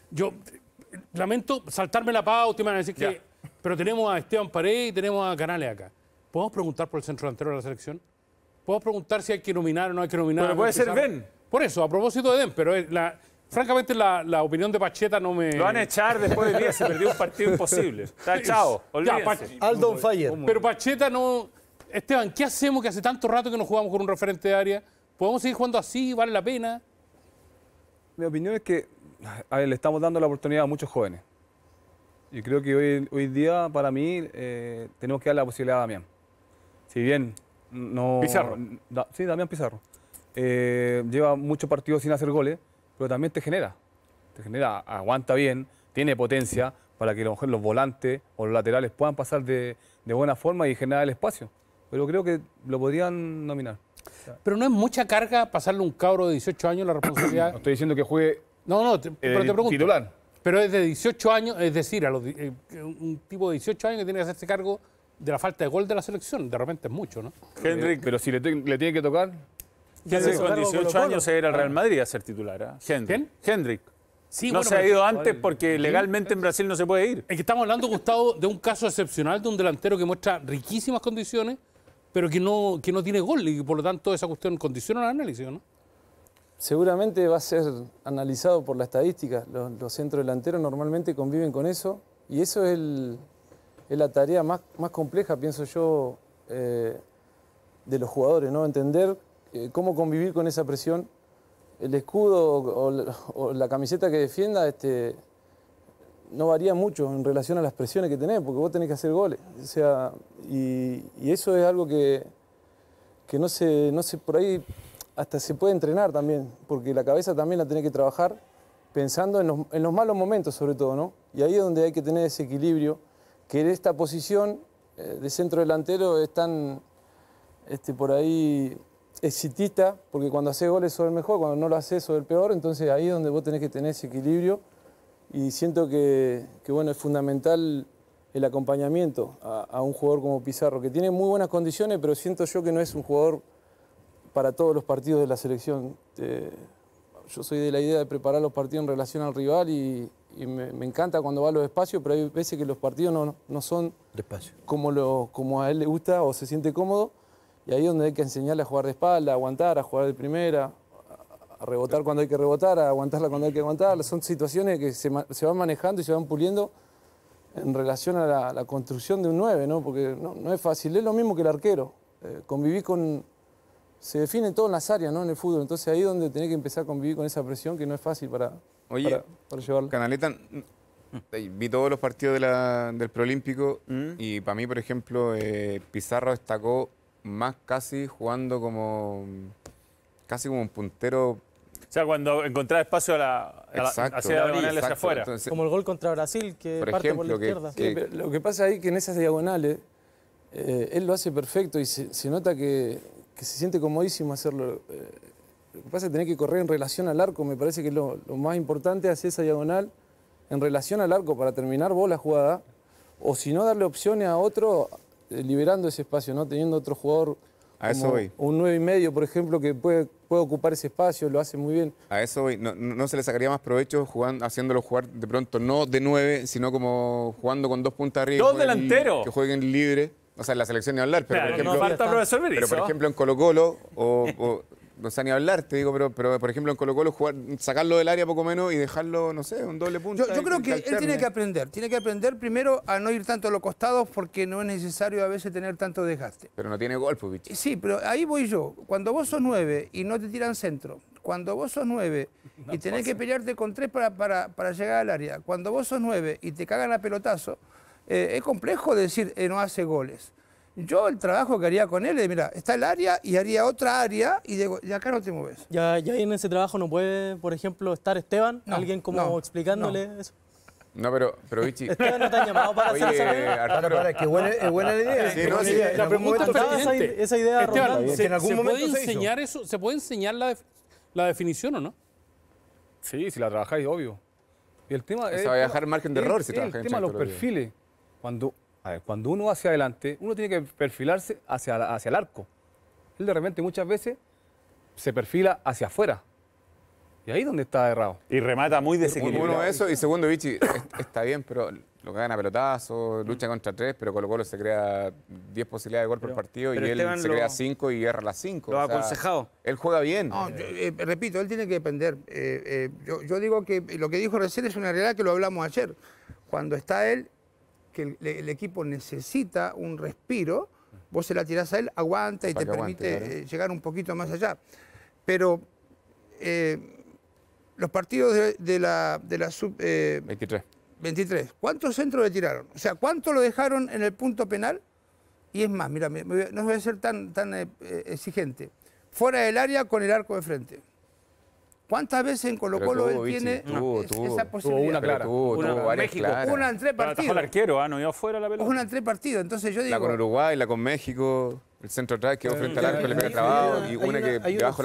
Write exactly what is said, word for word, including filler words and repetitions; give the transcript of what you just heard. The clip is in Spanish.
yo lamento saltarme la pauta y me van a decir que... Pero tenemos a Esteban Paredes y tenemos a Canales acá. ¿Podemos preguntar por el centro delantero de la selección? ¿Podemos preguntar si hay que nominar o no hay que nominar? Pero puede ser Ben. Por eso, a propósito de Den, pero es la, francamente la, la opinión de Pacheta no me... Lo van a echar después del día, se perdió un partido imposible. Está echado, olvídense. Aldo on fire. Pero Pacheta no... Esteban, ¿qué hacemos que hace tanto rato que no jugamos con un referente de área? ¿Podemos seguir jugando así? ¿Vale la pena? Mi opinión es que a ver, le estamos dando la oportunidad a muchos jóvenes. Y creo que hoy, hoy día, para mí, eh, tenemos que dar la posibilidad a Damián. Si bien no... Pizarro. Da, sí, Damián Pizarro. Eh, lleva muchos partidos sin hacer goles, pero también te genera. Te genera, aguanta bien, tiene potencia para que a lo mejor los volantes o los laterales puedan pasar de, de buena forma y generar el espacio. Pero creo que lo podrían nominar. Pero no es mucha carga pasarle a un cabro de dieciocho años la responsabilidad. No estoy diciendo que juegue No, no, te, pero te pregunto. titular. Pero es de dieciocho años, es decir, a los, eh, un tipo de dieciocho años que tiene que hacerse cargo de la falta de gol de la selección. De repente es mucho, ¿no? Hendrik. Pero si le, le tiene que tocar... Hendrik con dieciocho años se era al Real Madrid a ser titular. ¿eh? Hendrik. Hendrik. Sí, no bueno, se ha pero- ido antes porque legalmente en Brasil no se puede ir. Es que estamos hablando, Gustavo, de un caso excepcional de un delantero que muestra riquísimas condiciones, pero que no, que no tiene gol y que por lo tanto esa cuestión condiciona el análisis, ¿no? Seguramente va a ser analizado por la estadística. Los, los centros delanteros normalmente conviven con eso y eso es, el, es la tarea más, más compleja, pienso yo, eh, de los jugadores, ¿no? Entender eh, cómo convivir con esa presión. El escudo o, o, o la camiseta que defienda este, no varía mucho en relación a las presiones que tenés, porque vos tenés que hacer goles. O sea, y, y eso es algo que, que no se, no se por ahí... hasta se puede entrenar también, porque la cabeza también la tenés que trabajar pensando en los, en los malos momentos sobre todo, ¿no? Y ahí es donde hay que tener ese equilibrio, que en esta posición eh, de centro delantero es tan, este, por ahí, exitista, porque cuando haces goles sos el mejor, cuando no lo haces sos el peor, entonces ahí es donde vos tenés que tener ese equilibrio y siento que, que bueno, es fundamental el acompañamiento a, a un jugador como Pizarro, que tiene muy buenas condiciones, pero siento yo que no es un jugador para todos los partidos de la selección. Eh, yo soy de la idea de preparar los partidos en relación al rival y, y me, me encanta cuando va a los espacios, pero hay veces que los partidos no, no son Despacio. como, lo, como a él le gusta o se siente cómodo, y ahí es donde hay que enseñarle a jugar de espalda, a aguantar, a jugar de primera, a, a rebotar cuando hay que rebotar, a aguantarla cuando hay que aguantar. Son situaciones que se, se van manejando y se van puliendo en relación a la, la construcción de un nueve, ¿no? Porque no, no es fácil, es lo mismo que el arquero. Eh, convivir con... Se define todo en las áreas, ¿no? En el fútbol. Entonces ahí es donde tenés que empezar a convivir con esa presión que no es fácil para, Oye, para, para llevarla. Canaleta, vi todos los partidos de la, del Preolímpico ¿Mm? y para mí, por ejemplo, eh, Pizarro destacó más casi jugando como casi como un puntero. O sea, cuando encontraba espacio a la, a la, Exacto, hacia la diagonal hacia exacto. afuera. Entonces, Como el gol contra Brasil, que Por parte por la ejemplo, que- izquierda. Sí, pero lo que pasa ahí es que en esas diagonales eh, él lo hace perfecto y se, se nota que, que se siente comodísimo hacerlo. Eh, lo que pasa es que tenés que correr en relación al arco, me parece que es lo, lo más importante, hacer esa diagonal en relación al arco para terminar vos la jugada, o si no darle opciones a otro, eh, liberando ese espacio, ¿no? Teniendo otro jugador A eso como voy. un nueve y medio, por ejemplo, que puede, puede ocupar ese espacio, lo hace muy bien. a eso voy. No, no no se le sacaría más provecho jugando, haciéndolo jugar de pronto no de nueve, sino como jugando con dos puntas arriba. ¡Dos que jueguen- delanteros! Que jueguen libre. O sea, en la selección ni hablar, pero Claro, por no ejemplo... falta profesor Pero Berizzo. por ejemplo en Colo Colo, o, o no sé ni hablar, te digo, pero, pero por ejemplo en Colo Colo jugar, sacarlo del área poco menos y dejarlo, no sé, un doble punto. Yo, yo creo que él tiene que aprender, tiene que aprender primero a no ir tanto a los costados porque no es necesario a veces tener tanto desgaste. Pero no tiene gol, pues, bicho. Sí, pero ahí voy yo. Cuando vos sos nueve y no te tiran centro, cuando vos sos nueve y tenés que pelearte con tres para, para, para llegar al área, cuando vos sos nueve y te cagan a pelotazo, eh, es complejo decir eh, no hace goles. Yo el trabajo que haría con él es, mira, está el área y haría otra área y de, de acá no te mueves. Ya, ya en ese trabajo no puede, por ejemplo, estar Esteban, No, alguien como no, explicándole eso. No, pero, pero Vichy... Esteban no te han llamado para hacer esa Oye, pega. Para, Arturo, para, que buena, es buena la idea. Sí, es no, buena sí, idea. En la algún pregunta momento es se hizo. esa, pertinente. esa idea Esteban, rondando. ¿se, en algún se momento puede se hizo. enseñar eso? ¿Se puede enseñar la, def- la definición o no? Sí, si la trabajáis, obvio. Y el tema Esa es- va a dejar margen de es- error si es trabaja el en tema de los Chaco, lo digo. perfiles. Cuando, a ver, cuando uno va hacia adelante, uno tiene que perfilarse hacia, la- hacia el arco. Él de repente muchas veces se perfila hacia afuera. Y ahí es donde está errado. Y remata muy desequilibrado. Uno eso, y segundo, Vichy, es- está bien, pero lo que gana pelotazo, lucha contra tres, pero Colo Colo se crea diez posibilidades de gol por partido pero y él Esteban se lo- crea cinco y erra las cinco. lo O ha sea, aconsejado. Él juega bien. No, yo, eh, repito, él tiene que depender. Eh, eh, yo, yo digo que lo que dijo recién es una realidad que lo hablamos ayer. Cuando está él, que el, el equipo necesita un respiro, vos se la tirás a él, aguanta y Para te que aguante, permite claro. eh, llegar un poquito más allá. Pero eh, los partidos de, de la, de la sub eh, veintitrés. veintitrés, ¿cuántos centros le tiraron? O sea, ¿cuánto lo dejaron en el punto penal? Y es más, mira, me- me voy a- no voy a ser tan, tan eh, eh, exigente. Fuera del área con el arco de frente. ¿Cuántas veces en Colo Pero Colo tuvo, él Vichy, tiene tuvo, es- tuvo. esa Tuvo posibilidad? una clara. Pero tuvo, Una tuvo con varias México. claras. Una en tres Pero atajó al partidos. arquero, ¿ah? No iba afuera la pelota. Una en tres partidos. Entonces yo digo... La con Uruguay, la con México, el centro atrás quedó frente al arco, le pega hay- trabado hay y una- una que hay una debajo